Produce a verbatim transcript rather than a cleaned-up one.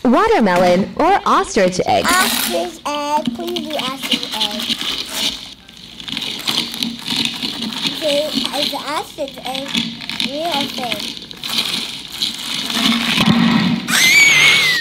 watermelon, or ostrich egg? Ostrich egg. Please do ostrich egg. Okay, is the ostrich egg real or fake?